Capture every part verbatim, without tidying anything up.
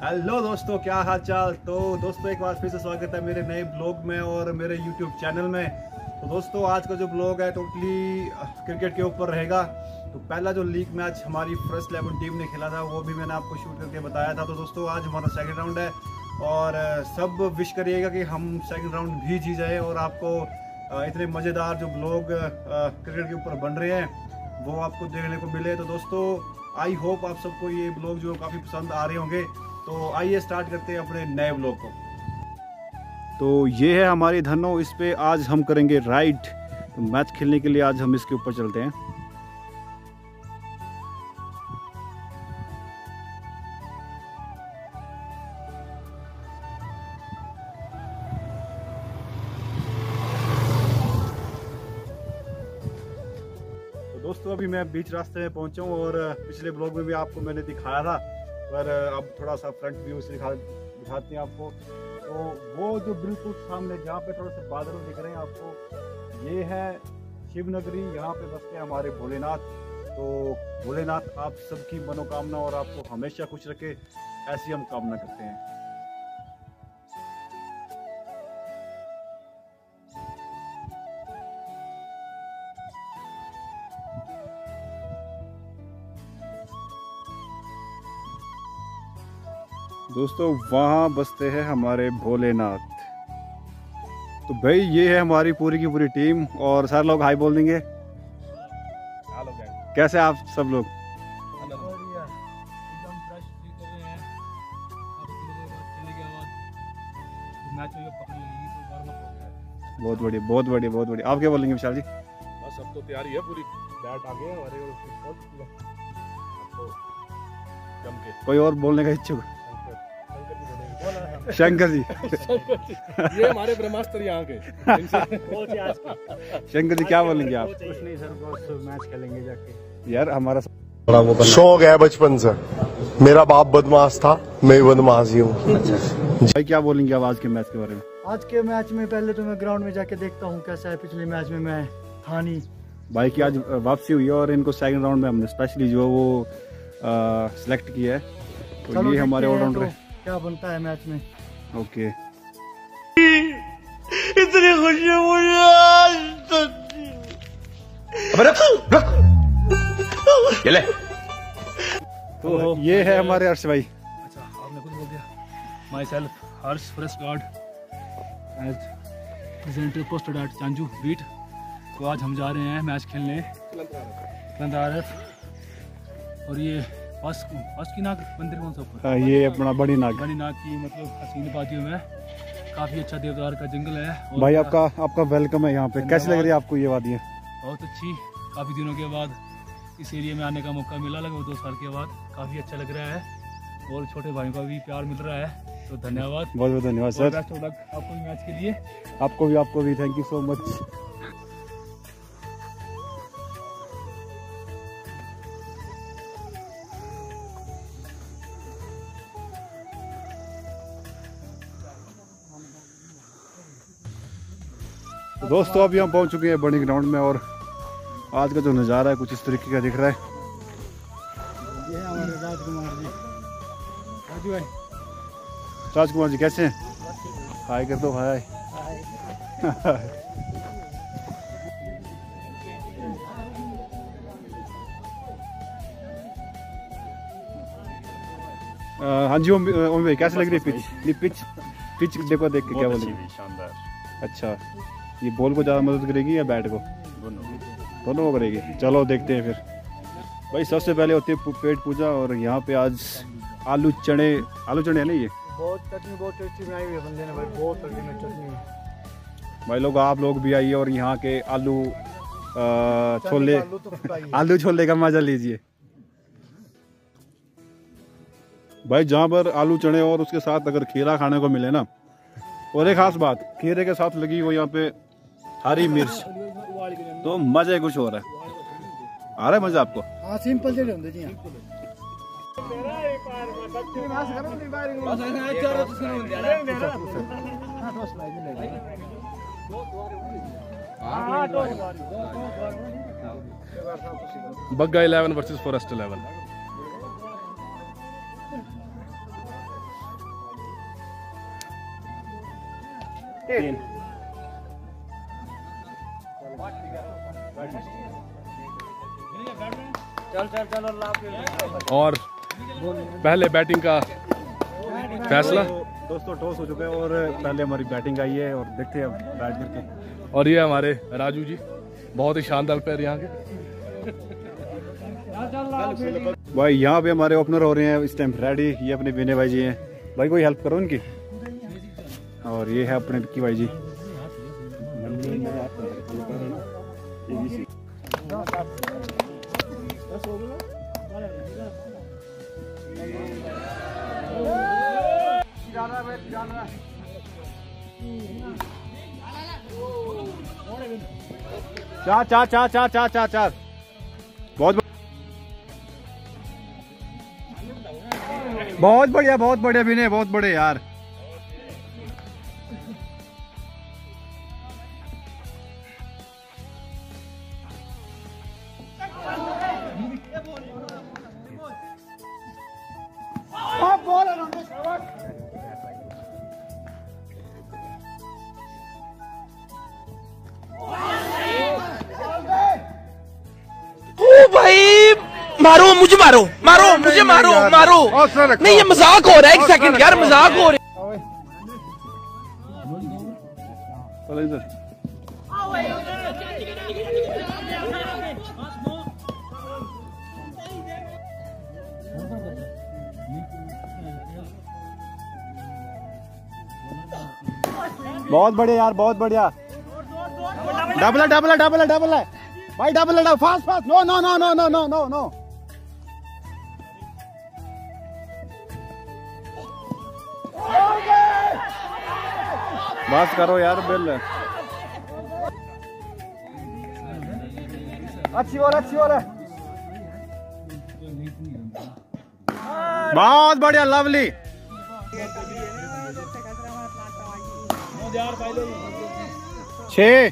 Hello दोस्तों, क्या हाल चाल। तो दोस्तों एक बार फिर से स्वागत है मेरे नए ब्लॉग में और मेरे यूट्यूब चैनल में। तो दोस्तों आज का जो ब्लॉग है टोटली क्रिकेट के ऊपर रहेगा। तो पहला जो लीग मैच हमारी फर्स्ट इलेवन टीम ने खेला था वो भी मैंने आपको शूट करके बताया था। तो दोस्तों आज हमारा सेकंड राउंड है और सब विश करिएगा कि हम सेकंड राउंड भी जीत जाए और आपको इतने मज़ेदार जो ब्लॉग क्रिकेट के ऊपर बन रहे हैं वो आपको देखने को मिले। तो दोस्तों आई होप आप सबको ये ब्लॉग जो काफ़ी पसंद आ रहे होंगे। तो आइए स्टार्ट करते हैं अपने नए ब्लॉग को। तो ये है हमारी धनो, इस पे आज हम करेंगे राइड। तो मैच खेलने के लिए आज हम इसके ऊपर चलते हैं। तो दोस्तों अभी मैं बीच रास्ते में पहुंचा हूँ और पिछले ब्लॉग में भी आपको मैंने दिखाया था, पर अब थोड़ा सा फ्रंट व्यू से दिखा दिखाते हैं आपको। तो वो जो बिल्कुल सामने जहाँ पे थोड़े से बादल दिख रहे हैं आपको, ये है शिवनगरी। यहाँ पे बसते हैं हमारे भोलेनाथ। तो भोलेनाथ आप सबकी मनोकामना और आपको हमेशा खुश रखे, ऐसी हम कामना करते हैं। दोस्तों वहाँ बसते हैं हमारे भोलेनाथ। तो भाई ये है हमारी पूरी की पूरी टीम और सारे लोग हाई बोल देंगे। कैसे आप सब लोग? बहुत बढ़िया बहुत बढ़िया बहुत बढ़िया। आप क्या बोलेंगे विशाल जी? बस अब तो तैयारी है पूरी, बैट आ गए हमारे और जम के। कोई और बोलने का इच्छुक? शंकर जी ये हमारे ब्रह्मास्त्र यहाँ के। शंकर जी क्या बोलेंगे आप? कुछ नहीं सर, बस मैच खेलेंगे जाके। यार हमारा शौक है बचपन से, मेरा बाप बदमाश था, मैं बदमाश ही हूँ। भाई क्या बोलेंगे आप आज के मैच के बारे में? आज के मैच में पहले तो मैं ग्राउंड में जाके देखता हूँ कैसा है। पिछले मैच में मैं था नहीं। भाई की आज वापसी हुई है और इनको सेकंड राउंड में हमने स्पेशली जो वो सिलेक्ट किया है। तो ये हमारे ऑलराउंडर है। क्या बनता है मैच में। ओके इतनी खुशी मुझे। तो ये है हमारे हर्ष भाई। अच्छा आपने कुछ बोल दिया। Myself Harsh forest guard as presented posted at Chanju beat. तो आज हम जा रहे हैं मैच खेलने आर और ये फर्स्ट फर्स्ट की नाग मंदिर कौन सा ऊपर? हाँ, ये अपना बड़ी नाग। बड़ी नाग की मतलब हसीन वादियों में काफ़ी अच्छा देवदार का जंगल है। और भाई आपका आपका वेलकम है यहाँ पे। कैसी लग रही है आपको ये वादियाँ? बहुत अच्छी। काफ़ी दिनों के बाद इस एरिया में आने का मौका मिला, लगभग दो साल के बाद। काफ़ी अच्छा लग रहा है और छोटे भाइयों का भी प्यार मिल रहा है। तो धन्यवाद, बहुत बहुत धन्यवाद सर। बेस्ट ऑफ लक आपको मैच के लिए। आपको भी आपको भी थैंक यू सो मच। तो दोस्तों अभी हम पहुंच चुके हैं बड़ी ग्राउंड में और आज का जो नज़ारा है कुछ इस तरीके का दिख रहा है। ये है हमारे राजकुमार जी। राजू भाई, राजकुमार जी कैसे हैं? हाय कर दो हाय। हाँ जी ओम ओम भाई कैसे लग रही है पिच? ये पिच पिच देखो देख के क्या बोलेंगे? शानदार। अच्छा ये बॉल को ज़्यादा मदद करेगी या बैट को? दोनों दोनों को करेगी। चलो देखते हैं फिर। भाई सबसे पहले होती है पेट पूजा और यहाँ पे आज आलू चने आलू चने है ना ये? बहुत चटनी बहुत टेस्टी बनाई हुई है बंदे ने भाई, बहुत तरीके में चटनी है भाई लोग आप लोग भी आइए और यहाँ के आलू आ, छोले आलू तो फुटाई है। आलू छोले का मजा लीजिए। भाई जहाँ पर आलू चने और उसके साथ अगर खीरा खाने को मिले ना, और एक खास बात खीरे के साथ लगी हुई यहाँ पे हरी मिर्च, तो मजा कुछ हो रहा है। आ रहा है मजा आपको? हाँ सिंपल जेडे होंगे जी। Bagga eleven versus forest eleven. तीन। चल चल चल अल्लाह। और पहले बैटिंग का फैसला। तो दोस्तों टॉस हो चुका है और पहले हमारी बैटिंग आई है और देखते हैं अब बैट करके। और ये हमारे राजू जी, बहुत ही शानदार प्लेयर यहाँ के। भाई यहाँ पे हमारे ओपनर हो रहे हैं इस टाइम रेडी। ये अपने विनय भाई जी हैं। भाई कोई हेल्प करो इनकी। और ये है अपने विक्की भाई जी। चार चार चार चार चार चार चार बहुत बहुत बढ़िया बहुत बढ़िया विनय, बहुत बड़े यार। भाई मारो मुझे, मारो मारो मुझे, मारो मारो। नहीं ये मजाक हो रहा है, एक सेकंड यार, मजाक हो रहा है। चलो इधर। बहुत बढ़िया यार, बहुत बढ़िया। डबल है डबल है डबल है डबल है भाई, डबल है। Fast fast. No no no no no no no no. बस करो यार बिल। अच्छी और अच्छी और बहुत बढ़िया, लवली। छह।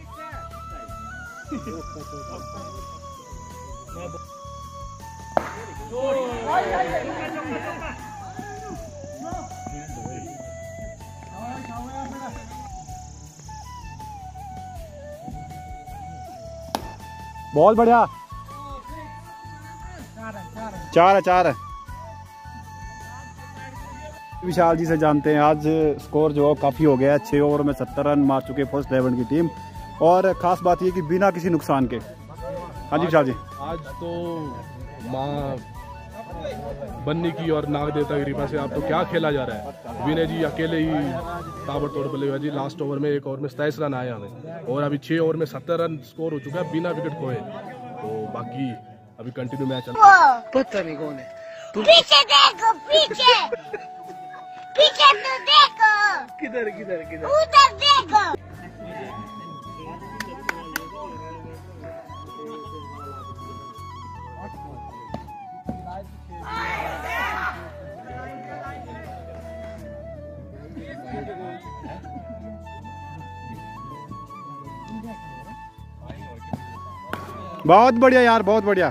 बहुत बढ़िया। चार है चार है। विशाल जी से जानते हैं। आज स्कोर जो काफी हो गया है, छह ओवर में सत्तर रन मार चुके फर्स्ट इलेवन की टीम। और खास बात ये कि बिना किसी नुकसान के। हाँ जी विशाल जी। आज तो माँ बन्नी की और नाग देवता की कृपा से आप तो क्या खेला जा रहा है। विनय जी अकेले ही ताबड़तोड़ बल्लेबाजी। लास्ट ओवर में एक ओवर में सताईस रन आए हमें, और अभी छह ओवर में सत्तर रन स्कोर हो चुका है बिना विकेट खोए। तो बाकी अभी कंटिन्यू मैच चल रहा है। पता नहीं कौन है। पीछे देखो, पीछे पीछे तो देखो। किधर किधर किधर उधर देखो। बहुत बढ़िया यार, बहुत बढ़िया।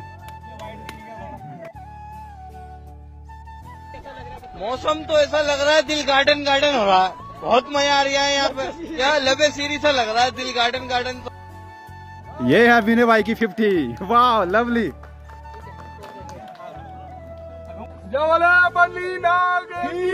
मौसम तो ऐसा लग रहा है दिल गार्डन गार्डन हो रहा है। बहुत मजा आ रहा है यहाँ पे। क्या लबे सीरी सा लग रहा है दिल गार्डन गार्डन। तो ये है विनय भाई की फिफ्टी। वाह लवली। बन्नी नाग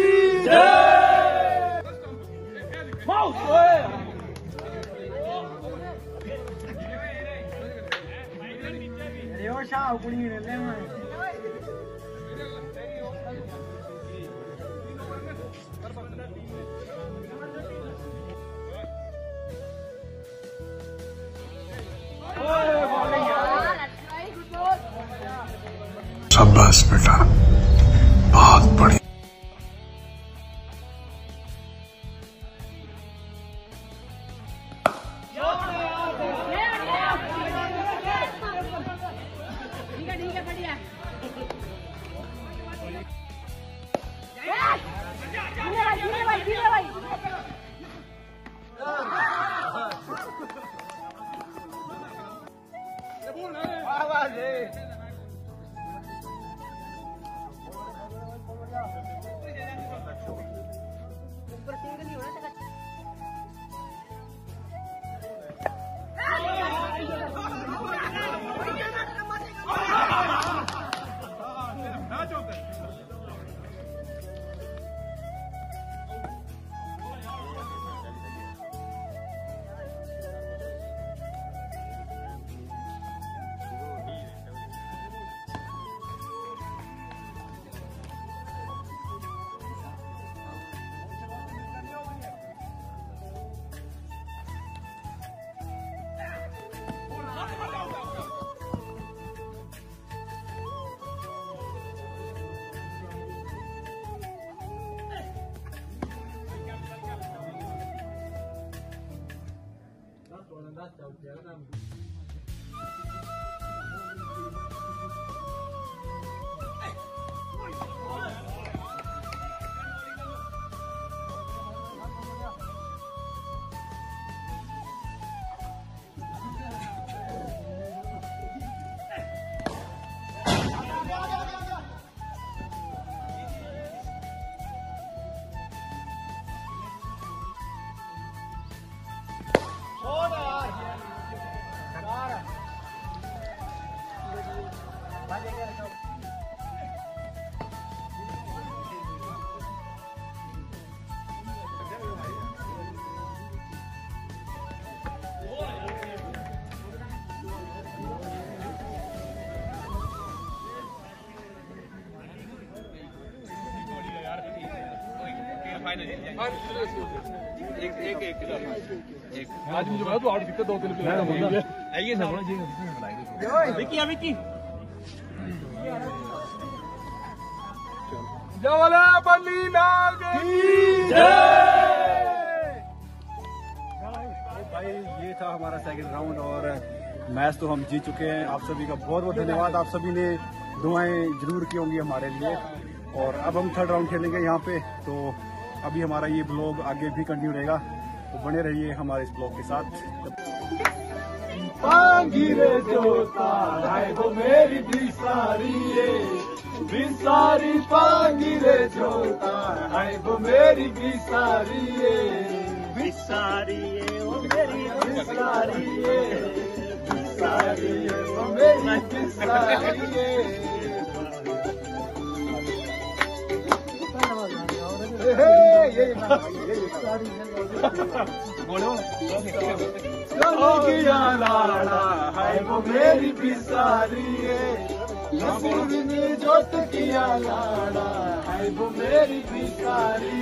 शाबाश बेटा, बहुत बढ़िया। आज मुझे बता तो आउट कितने दो तीन प्लेयर आइए साहब विकी विकी जवाला बंदी नाल की भाई ये था हमारा सेकंड राउंड और मैच तो हम जीत चुके हैं। आप सभी का बहुत बहुत धन्यवाद। आप सभी ने दुआएं जरूर की होंगी हमारे लिए। और अब हम थर्ड राउंड खेलेंगे यहाँ पे। तो अभी हमारा ये ब्लॉग आगे भी कंटिन्यू रहेगा, तो बने रहिए हमारे इस ब्लॉग के साथ। पांगिरे जोता है वो मेरी बिसारी बिसारी पांगिरे जोता है वो मेरी बिसारी बिसारी वो मेरी बिसारी बिसारी वो मेरी बिसारी लाड़ा है वो मेरी बिसारी है जोत किया लाड़ा है वो मेरी बिसारी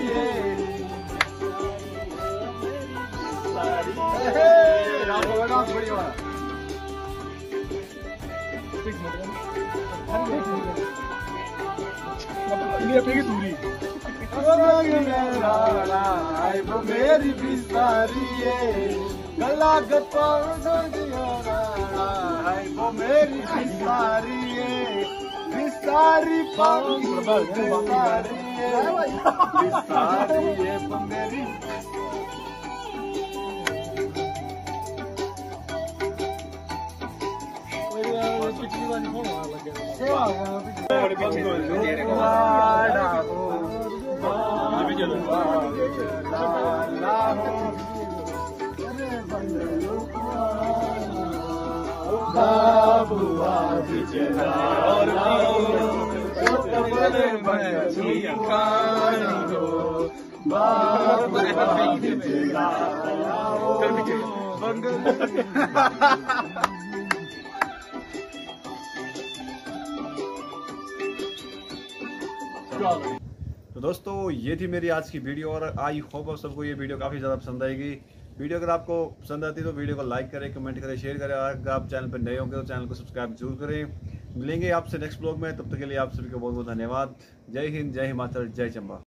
दूरी वो मेरी बिसारी गला गता वो मेरी बिसारी बिसारी पाऊंगी बिसारी बिसारी वो मेरी पिछली वाली कौन तो दोस्तों ये थी मेरी आज की वीडियो और आई होप आप सबको ये वीडियो काफ़ी ज़्यादा पसंद आएगी। वीडियो अगर आपको पसंद आती है तो वीडियो को लाइक करें, कमेंट करें, शेयर करें। अगर आप चैनल पर नए होंगे तो चैनल को सब्सक्राइब जरूर करें। मिलेंगे आपसे नेक्स्ट ब्लॉग में, तब तक के लिए आप सभी को बहुत बहुत धन्यवाद। जय हिंद, जय हिमाचल, जय चंबा।